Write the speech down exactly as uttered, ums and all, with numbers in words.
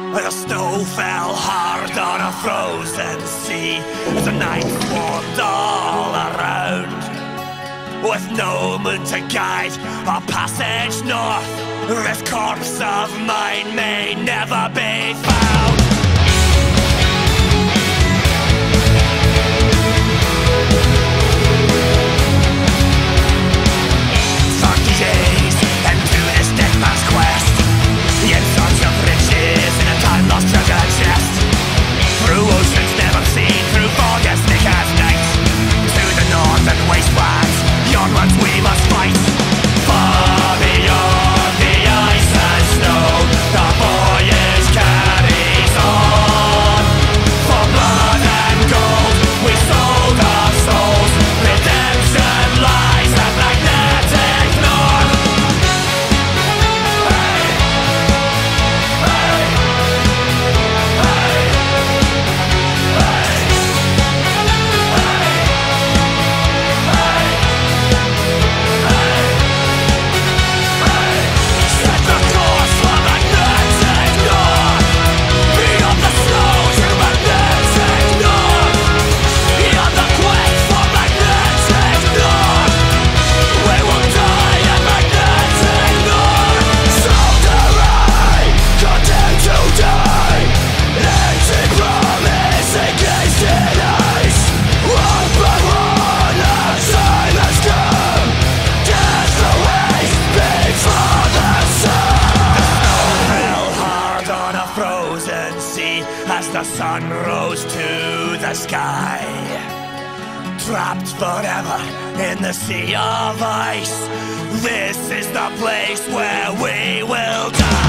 The snow fell hard on a frozen sea as the night swarmed all around. With no moon to guide our passage north, this corpse of mine may never be found. Thirty days into this steadfast quest, in search of riches in a time-lost treasure chest. Through oceans never seen, through fog as thick as night, to the northern wastelands, onwards we must fight. Far beyond the ice and snow, the voyage carries on. For blood and gold, we sold our souls. Redemption lies at magnetic north. Hey, hey, hey, hey, set the course for magnetic north. Beyond the snow to magnetic north. Beyond the quest for magnetic north. We will die at magnetic north. Soldering, condemned to die. Empty promise encased in ice. One by one, our time has come. Death awaits before the sun. The snow fell hard on a frozen sea as the sun rose to the sky. Trapped forever in the sea of ice, this is the place where we will die.